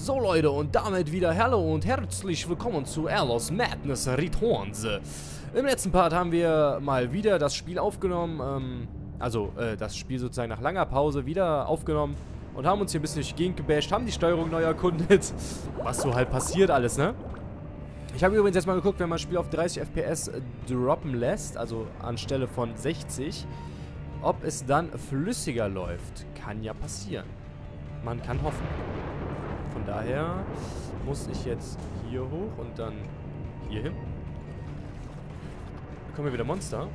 So Leute, und damit wieder hallo und herzlich willkommen zu Allos Madness Returns. Im letzten Part haben wir mal wieder das Spiel aufgenommen, das Spiel sozusagen nach langer Pause wieder aufgenommen und haben uns hier ein bisschen durch die Gegend gebasht, haben die Steuerung neu erkundet, was so halt passiert alles, ne? Ich habe übrigens jetzt mal geguckt, wenn man das Spiel auf 30 FPS droppen lässt, also anstelle von 60, ob es dann flüssiger läuft. Kann ja passieren. Man kann hoffen. Von daher muss ich jetzt hier hoch und dann hier hin. Da kommen wir wieder Monster.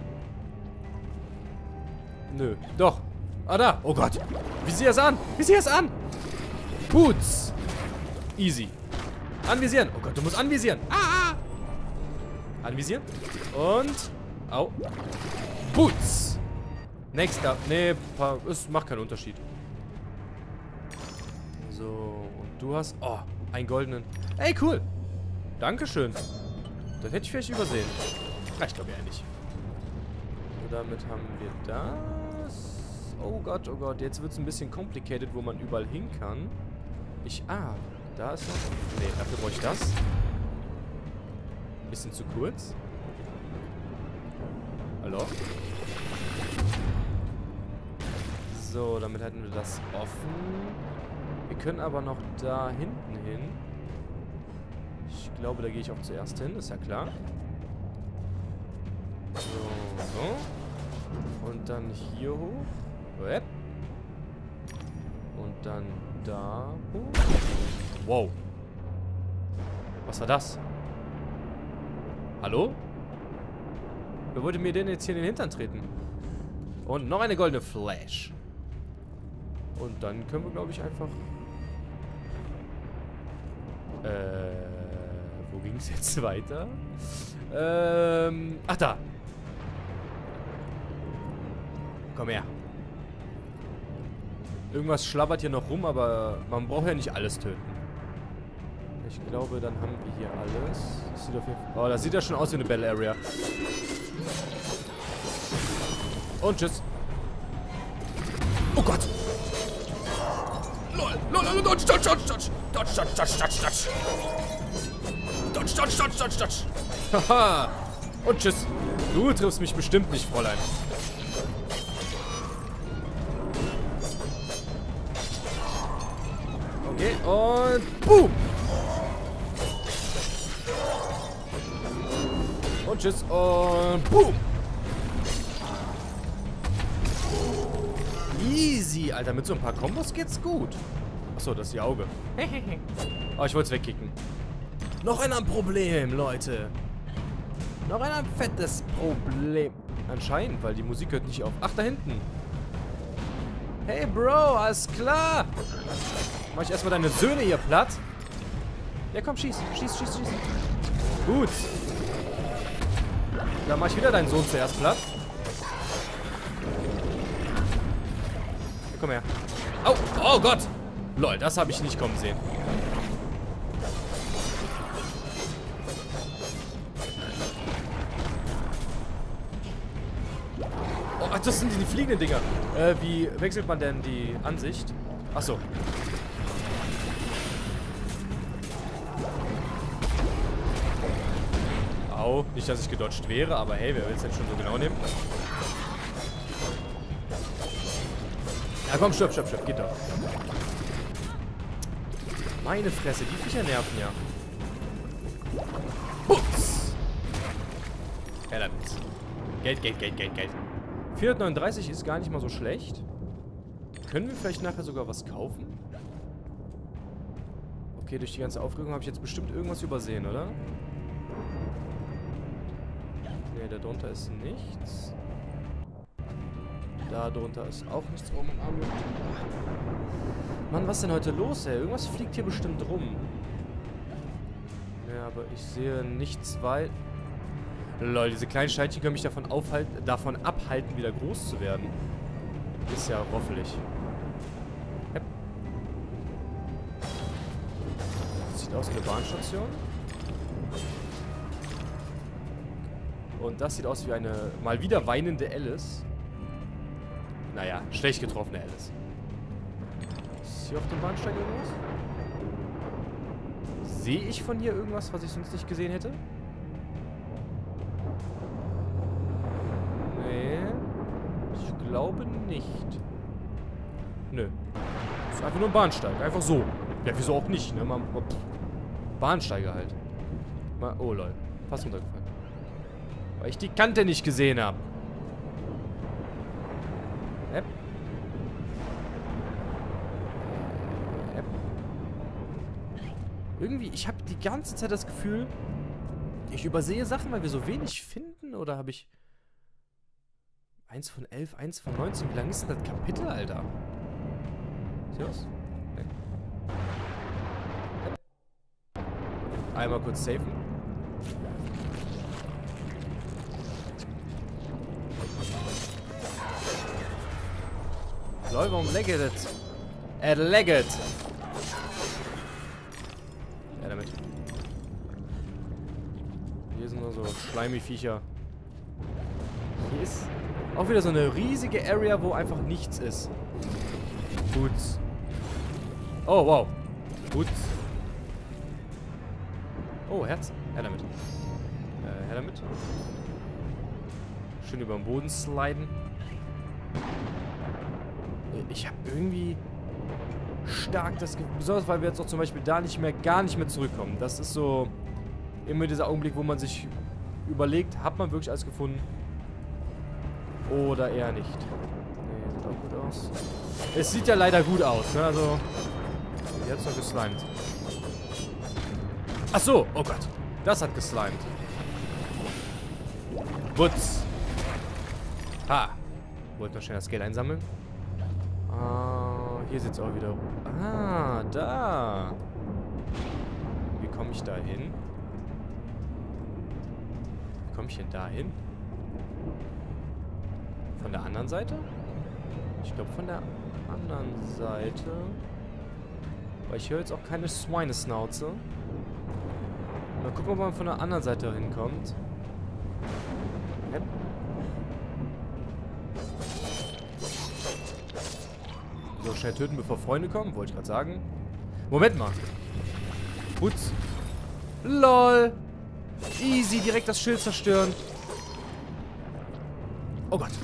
Nö. Doch. Ah, da. Oh Gott. Wie sieht es an? Wie sieht es an? Putz. Easy. Anvisieren. Oh Gott, du musst anvisieren. Ah. Anvisieren. Und. Au. Putz. Nächster. Nee, es macht keinen Unterschied. So, und du hast... Oh, einen goldenen... Ey, cool! Dankeschön. Das hätte ich vielleicht übersehen. Ach, ich glaube ja nicht. So, damit haben wir das... Oh Gott, jetzt wird es ein bisschen complicated, wo man überall hin kann. Da ist noch... Nee, dafür brauche ich das. Bisschen zu kurz. Hallo? So, damit hätten wir das offen. Wir können aber noch da hinten hin. Ich glaube, da gehe ich auch zuerst hin, ist ja klar. So. Und dann hier hoch. Und dann da hoch. Wow. Was war das? Hallo? Wer wollte mir denn jetzt hier in den Hintern treten? Und noch eine goldene Flash. Und dann können wir, glaube ich, einfach... wo ging es jetzt weiter? Ach, da. Komm her. Irgendwas schlabbert hier noch rum, aber man braucht ja nicht alles töten. Ich glaube, dann haben wir hier alles. Das sieht auf jeden Fall... Oh, das sieht ja schon aus wie eine Battle Area. Und tschüss. Oh Gott. Lol, dodge. Dodge. Haha. Und tschüss. Du triffst mich bestimmt nicht, Fräulein. Okay, und boom. Und tschüss und boom. Easy, Alter. Mit so ein paar Kombos geht's gut. Achso, das ist ihr Auge. Oh, ich wollte es wegkicken. Noch ein Problem, Leute. Noch ein fettes Problem. Anscheinend, weil die Musik hört nicht auf. Ach, da hinten. Hey, Bro, alles klar. Mach ich erstmal deine Söhne hier platt. Ja, komm, schieß. Gut. Dann mach ich wieder deinen Sohn zuerst platt. Komm her. Au! Oh Gott! Lol, das habe ich nicht kommen sehen. Oh, das sind die fliegenden Dinger. Wie wechselt man denn die Ansicht? Achso. Au, nicht, dass ich gedodged wäre, aber hey, wer will es denn schon so genau nehmen? Ja, komm, stirb. Geht doch. Meine Fresse, die Viecher nerven ja. Putz! Ja, damit. Geld. 439 ist gar nicht mal so schlecht. Können wir vielleicht nachher sogar was kaufen? Okay, durch die ganze Aufregung habe ich jetzt bestimmt irgendwas übersehen, oder? Ne, da drunter ist nichts. Da drunter ist auch nichts. Oh, Mann, was ist denn heute los, ey? Irgendwas fliegt hier bestimmt rum. Ja, aber ich sehe nichts weit. Lol, diese kleinen Steinchen können mich davon abhalten, wieder groß zu werden. Ist ja roffelig. Yep. Das sieht aus wie eine Bahnstation. Und das sieht aus wie eine mal wieder weinende Alice. Naja, schlecht getroffene Alice. Ist hier auf dem Bahnsteig irgendwas? Sehe ich von hier irgendwas, was ich sonst nicht gesehen hätte? Nee. Ich glaube nicht. Nö. Das ist einfach nur ein Bahnsteig. Einfach so. Ja, wieso auch nicht, ne? Bahnsteige halt. Oh, lol. Fast runtergefallen. Weil ich die Kante nicht gesehen habe. Irgendwie, ich habe die ganze Zeit das Gefühl, ich übersehe Sachen, weil wir so wenig finden. Oder habe ich 1 von 11, 1 von 19? Wie lang ist denn das Kapitel, Alter? Ist hier was? Nee. Einmal kurz safen. Lol, warum lagget it? Lagget. Ja, damit. Hier sind nur so Schleimiviecher. Hier ist auch wieder so eine riesige Area, wo einfach nichts ist. Gut. Oh, wow. Gut. Oh, Herz. Her damit. Her damit. Schön über den Boden sliden. Ich habe irgendwie stark das Gefühl, besonders weil wir jetzt auch zum Beispiel da gar nicht mehr zurückkommen. Das ist so immer dieser Augenblick, wo man sich überlegt, hat man wirklich alles gefunden? Oder eher nicht. Nee, sieht auch gut aus. Es sieht ja leider gut aus, ne? Also, jetzt noch geslimed. Ach so, oh Gott. Das hat geslimed. Putz. Ha. Wollte noch schnell das Geld einsammeln. Hier sieht's auch wieder. Ah, da. Wie komme ich da hin? Wie komme ich denn da hin? Von der anderen Seite? Ich glaube von der anderen Seite. Weil ich höre jetzt auch keine Schweinesnauze. Mal gucken, ob man von der anderen Seite hinkommt. Yep. So, schnell töten, bevor Freunde kommen. Wollte ich gerade sagen. Moment mal. Putz. LOL. Easy, direkt das Schild zerstören. Oh Gott.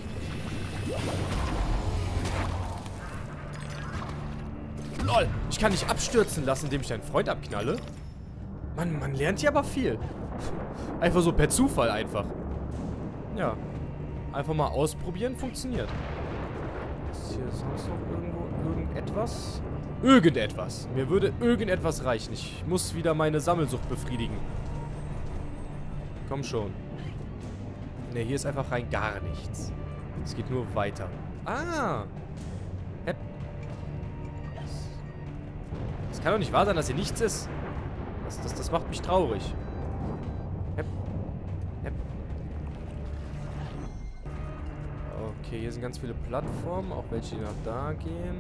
LOL. Ich kann dich abstürzen lassen, indem ich deinen Freund abknalle. Man lernt hier aber viel. Einfach so per Zufall einfach. Ja. Einfach mal ausprobieren, funktioniert. Ist hier sonst noch irgendwo irgendetwas? Irgendetwas. Mir würde irgendetwas reichen. Ich muss wieder meine Sammelsucht befriedigen. Komm schon. Ne, hier ist einfach rein gar nichts. Es geht nur weiter. Ah! Es kann doch nicht wahr sein, dass hier nichts ist. Das macht mich traurig. Okay, hier sind ganz viele Plattformen, auch welche, die nach da gehen.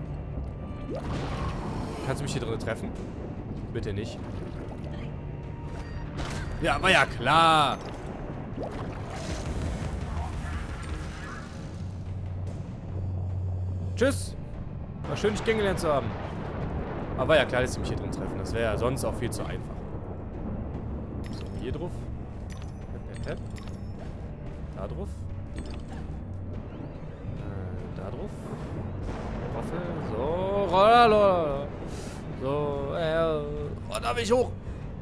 Kannst du mich hier drin treffen? Bitte nicht. Ja, war ja klar. Tschüss. War schön, dich kennengelernt zu haben. Aber war ja klar, dass sie mich hier drin treffen. Das wäre ja sonst auch viel zu einfach. So, hier drauf. Da drauf. Da drauf. Waffel. So. Roller. So. Da will ich hoch.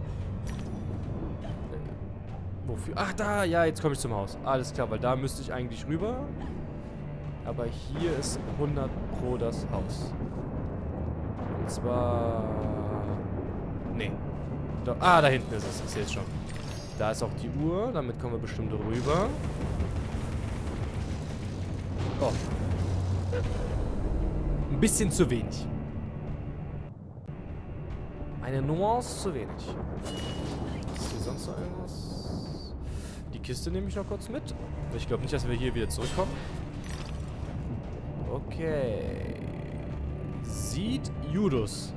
Wofür? Ach, da. Ja, jetzt komme ich zum Haus. Alles klar, weil da müsste ich eigentlich rüber. Aber hier ist 100 Pro das Haus. Und zwar... Nee. Da hinten ist es. Ich sehe es schon. Da ist auch die Uhr. Damit kommen wir bestimmt rüber. Oh. Ein bisschen zu wenig. Eine Nuance zu wenig. Ist hier sonst noch irgendwas? Die Kiste nehme ich noch kurz mit. Ich glaube nicht, dass wir hier wieder zurückkommen. Okay. Sieht Judas.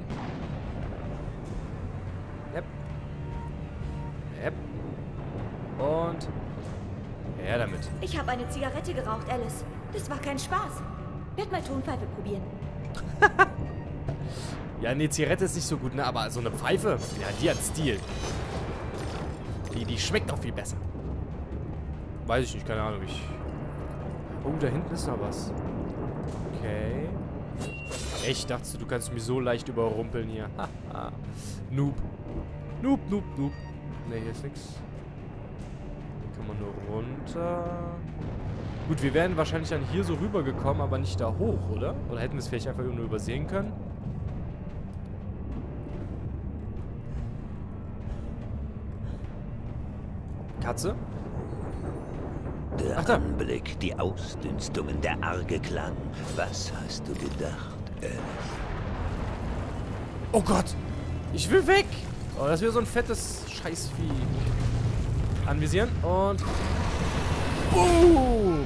Yep. Und her damit. Ich habe eine Zigarette geraucht, Alice. Das war kein Spaß. Werd mal Tonpfeife probieren. Ja, eine Zigarette ist nicht so gut, ne? Aber so eine Pfeife, ja, die hat Stil. Die schmeckt auch viel besser. Weiß ich nicht, keine Ahnung. Oh, da hinten ist noch was. Okay. Echt, dachtest du kannst mich so leicht überrumpeln hier. Haha. Noob. Noob, noob, noob. Ne, hier ist nix. Hier kann man nur runter. Gut, wir wären wahrscheinlich dann hier so rübergekommen, aber nicht da hoch, oder? Oder hätten wir es vielleicht einfach nur übersehen können? Katze? Der Ach, da. Anblick, die Ausdünstungen, der arge Klang. Was hast du gedacht, Alice? Oh Gott! Ich will weg! Oh, das ist wieder so ein fettes Scheißvieh. Anvisieren und... Boom!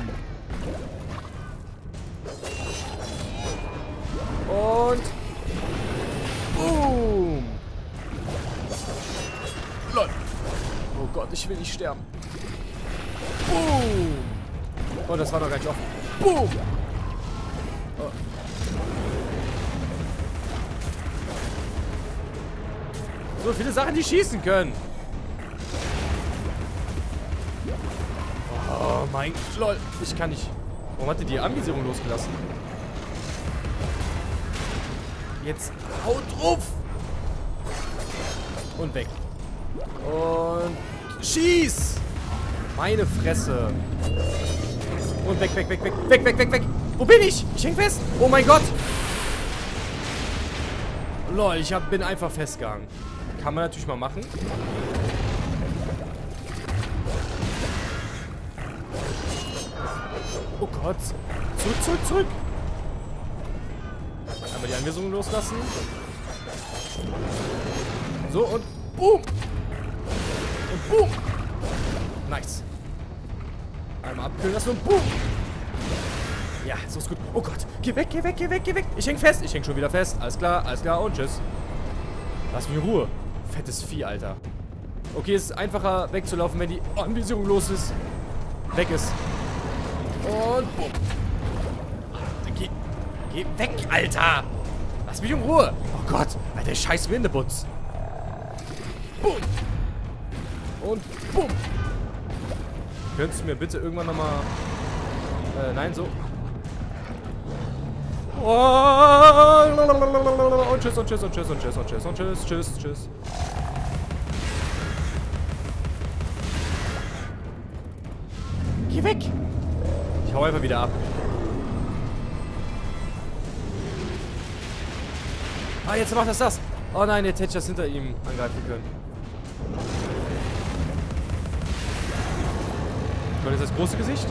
Und... Boom! Lol! Oh Gott, ich will nicht sterben. Boom! Oh, das war doch gar nicht offen. Boom! Oh. So viele Sachen, die schießen können. Oh mein Gott. Lol. Ich kann nicht. Warum hat die Anvisierung losgelassen? Jetzt haut drauf. Und weg. Und schieß. Meine Fresse. Und weg, weg, weg, weg, weg, weg, weg, weg. Wo bin ich? Ich häng fest. Oh mein Gott. Lol, ich bin einfach festgehangen. Kann man natürlich mal machen. Oh Gott. Zurück, zurück, zurück. Einmal die Anweisungen loslassen. So, und boom. Und boom. Nice. Einmal abkühlen lassen und boom. Ja, so ist gut. Oh Gott. Geh weg, geh weg, geh weg, geh weg. Ich häng fest. Ich häng schon wieder fest. Alles klar und tschüss. Lass mich in Ruhe. Fettes Vieh, Alter. Okay, es ist einfacher wegzulaufen, wenn die Anvisierung los ist. Weg ist. Und boom. Geh weg, Alter. Lass mich in Ruhe. Oh Gott. Alter, scheiß Windebutz. Boom. Und boom. Könntest du mir bitte irgendwann nochmal... nein, so. Und tschüss, und tschüss, und tschüss, und tschüss, und tschüss, und tschüss, tschüss, tschüss. Geh weg! Ich hau einfach wieder ab. Ah, jetzt macht das. Oh nein, jetzt hätte ich das hinter ihm angreifen können. Und jetzt das große Gesicht.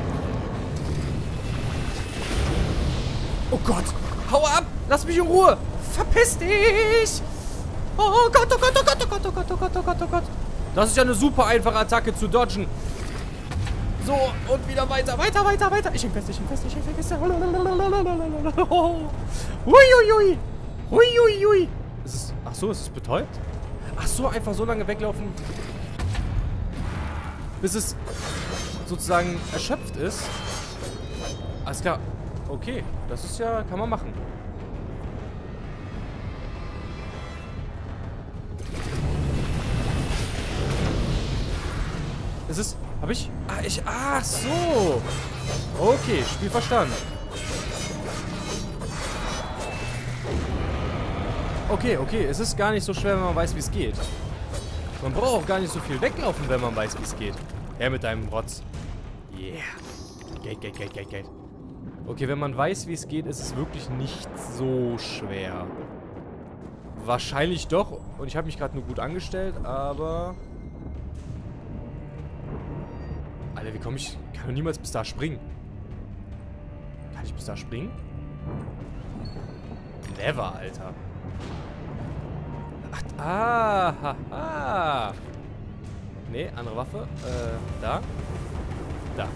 Oh Gott! Hau ab! Lass mich in Ruhe! Verpiss dich! Oh Gott, oh Gott, oh Gott, oh Gott, oh Gott, oh Gott, oh Gott, oh Gott. Das ist ja eine super einfache Attacke zu dodgen. So, und wieder weiter, weiter, weiter, weiter. Ich häng fest, ich häng fest, ich häng fest. Huiuiui. Huiuiui. Ach so, ist es betäubt? Ach so, einfach so lange weglaufen, bis es sozusagen erschöpft ist. Alles klar. Okay, das ist ja, kann man machen. Es ist, hab ich? Ach so. Okay, Spiel verstanden. Okay, okay, es ist gar nicht so schwer, wenn man weiß, wie es geht. Man braucht auch gar nicht so viel weglaufen, wenn man weiß, wie es geht. Ja, mit deinem Rotz. Yeah. Geld, Geld, Geld, Geld, Geld. Okay, wenn man weiß, wie es geht, ist es wirklich nicht so schwer. Wahrscheinlich doch. Und ich habe mich gerade nur gut angestellt, aber... Alter, wie komme ich... Ich kann doch niemals bis da springen. Kann ich bis da springen? Never, Alter. Ach, haha. Nee, andere Waffe. Da. Da.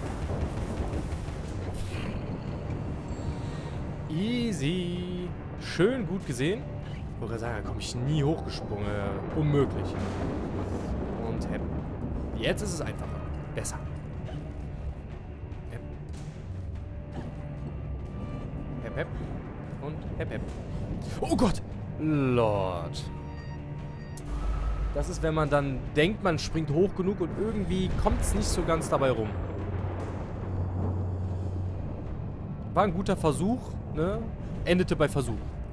Easy. Schön gut gesehen. Ich wollte sagen, da komme ich nie hochgesprungen. Unmöglich. Und hepp. Jetzt ist es einfacher. Besser. Hepp. Hepp, hepp. Und hepp, hepp. Oh Gott! Lord. Das ist, wenn man dann denkt, man springt hoch genug und irgendwie kommt es nicht so ganz dabei rum. War ein guter Versuch, ne? Endete bei Versuch.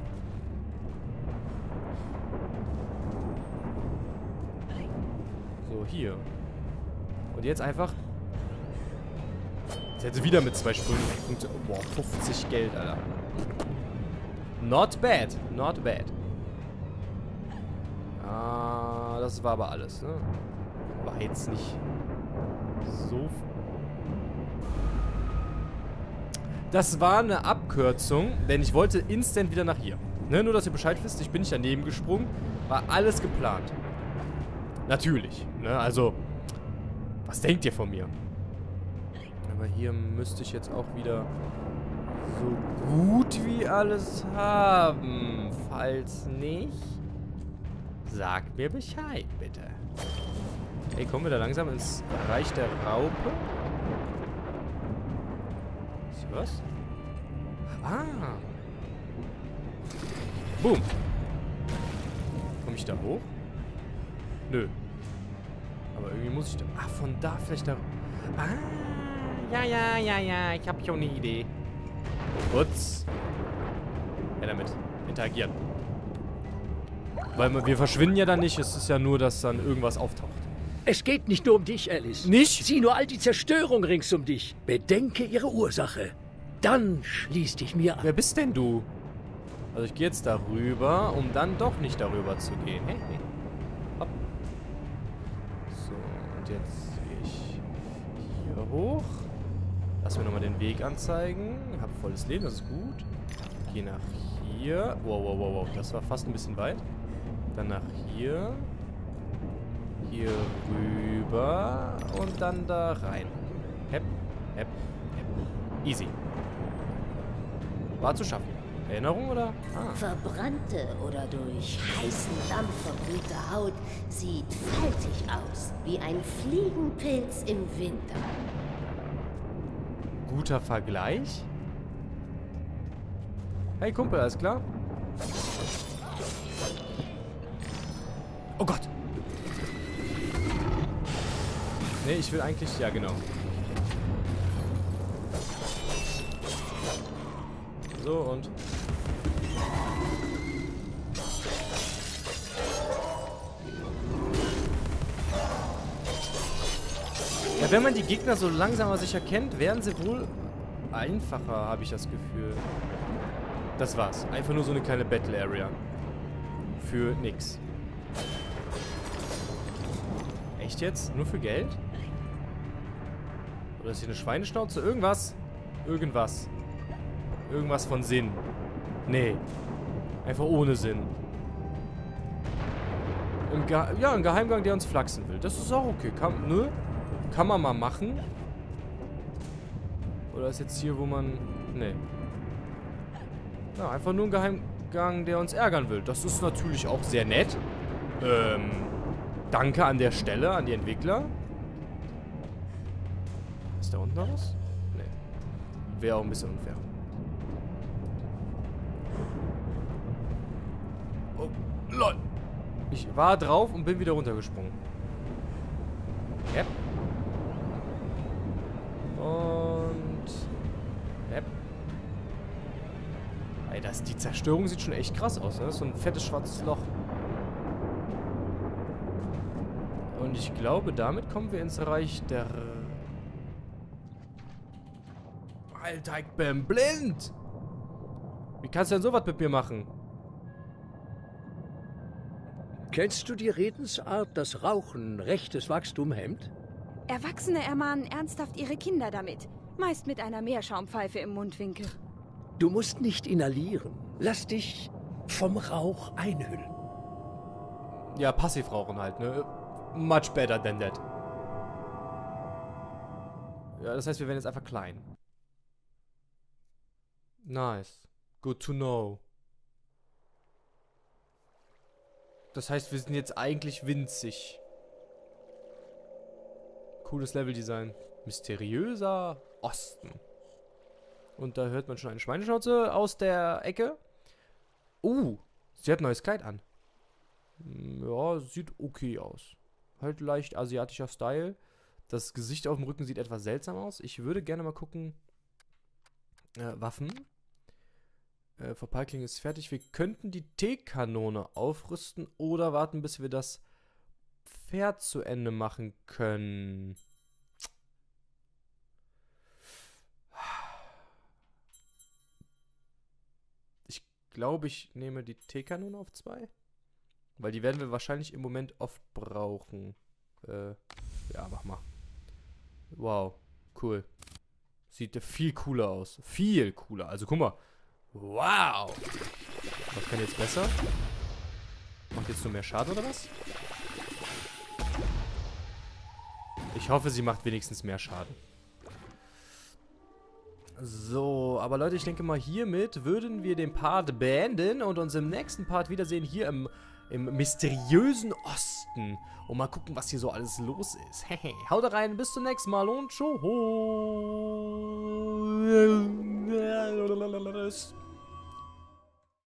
So, hier. Und jetzt einfach... Jetzt hätte sie wieder mit 2 Sprüngen. Boah, 50 Geld, Alter. Not bad. Not bad. Ah, das war aber alles, ne? War jetzt nicht so... Das war eine Abkürzung, denn ich wollte instant wieder nach hier. Ne, nur, dass ihr Bescheid wisst, ich bin nicht daneben gesprungen. War alles geplant. Natürlich, ne, also... Was denkt ihr von mir? Aber hier müsste ich jetzt auch wieder so gut wie alles haben. Falls nicht, sagt mir Bescheid, bitte. Hey, kommen wir da langsam ins Reich der Raupe? Ist hier was? Ah. Boom. Komme ich da hoch? Nö. Aber irgendwie muss ich da... Ah, von da vielleicht da... Ah. Ja. Ich habe schon eine Idee. Kurz. Ja, damit. Interagieren. Weil wir verschwinden ja dann nicht. Es ist ja nur, dass dann irgendwas auftaucht. Es geht nicht nur um dich, Alice. Nicht? Sieh nur all die Zerstörung rings um dich. Bedenke ihre Ursache. Dann schließ dich mir an. Wer bist denn du? Also ich gehe jetzt darüber, um dann doch nicht darüber zu gehen. Hey. Hopp. So, und jetzt gehe ich hier hoch. Lass mir nochmal den Weg anzeigen. Hab volles Leben, das ist gut. Geh nach hier. Wow. Das war fast ein bisschen weit. Dann nach hier. Hier rüber. Und dann da rein. Hep. Easy. War zu schaffen. Erinnerung oder? Ah. Verbrannte oder durch heißen Dampf verbrühte Haut sieht faltig aus, wie ein Fliegenpilz im Winter. Guter Vergleich. Hey Kumpel, alles klar? Oh Gott. Nee, ich will eigentlich... Ja, genau. So, und... Ja, wenn man die Gegner so langsam aber sicher kennt, werden sie wohl einfacher, habe ich das Gefühl. Das war's. Einfach nur so eine kleine Battle Area. Für nix. Echt jetzt? Nur für Geld? Oder ist hier eine Schweineschnauze? Irgendwas? Irgendwas von Sinn. Nee. Einfach ohne Sinn. Ein Geheimgang, der uns flachsen will. Das ist auch okay. Kann man mal machen. Oder ist jetzt hier, wo man... Nee. Ja, einfach nur ein Geheimgang, der uns ärgern will. Das ist natürlich auch sehr nett. Danke an der Stelle, an die Entwickler. Ist da unten noch was? Nee. Wäre auch ein bisschen unfair. Oh, lol. Ich war drauf und bin wieder runtergesprungen. Yep. Und... Yep. Ey, die Zerstörung sieht schon echt krass aus, ne? So ein fettes schwarzes Loch. Und ich glaube, damit kommen wir ins Reich der... Alter, ich bin blind! Wie kannst du denn sowas mit mir machen? Kennst du die Redensart, dass Rauchen rechtes Wachstum hemmt? Erwachsene ermahnen ernsthaft ihre Kinder damit. Meist mit einer Meerschaumpfeife im Mundwinkel. Du musst nicht inhalieren. Lass dich vom Rauch einhüllen. Ja, Passivrauchen halt, ne? Much better than that. Ja, das heißt, wir werden jetzt einfach klein. Nice. Good to know. Das heißt, wir sind jetzt eigentlich winzig. Cooles Leveldesign. Mysteriöser Osten. Und da hört man schon eine Schweineschnauze aus der Ecke. Sie hat ein neues Kleid an. Ja, sieht okay aus. Halt leicht asiatischer Style. Das Gesicht auf dem Rücken sieht etwas seltsam aus. Ich würde gerne mal gucken. Waffen. Verpeilkling ist fertig. Wir könnten die T-Kanone aufrüsten oder warten, bis wir das Pferd zu Ende machen können. Ich glaube, ich nehme die T-Kanone auf 2. Weil die werden wir wahrscheinlich im Moment oft brauchen. Ja, mach mal. Wow, cool. Sieht viel cooler aus. Viel cooler. Also guck mal. Wow. Was kann jetzt besser? Macht jetzt nur mehr Schaden oder was? Ich hoffe, sie macht wenigstens mehr Schaden. So, aber Leute, ich denke mal, hiermit würden wir den Part beenden und uns im nächsten Part wiedersehen hier im mysteriösen Osten. Und mal gucken, was hier so alles los ist. Haut rein, bis zum nächsten Mal und tschüss.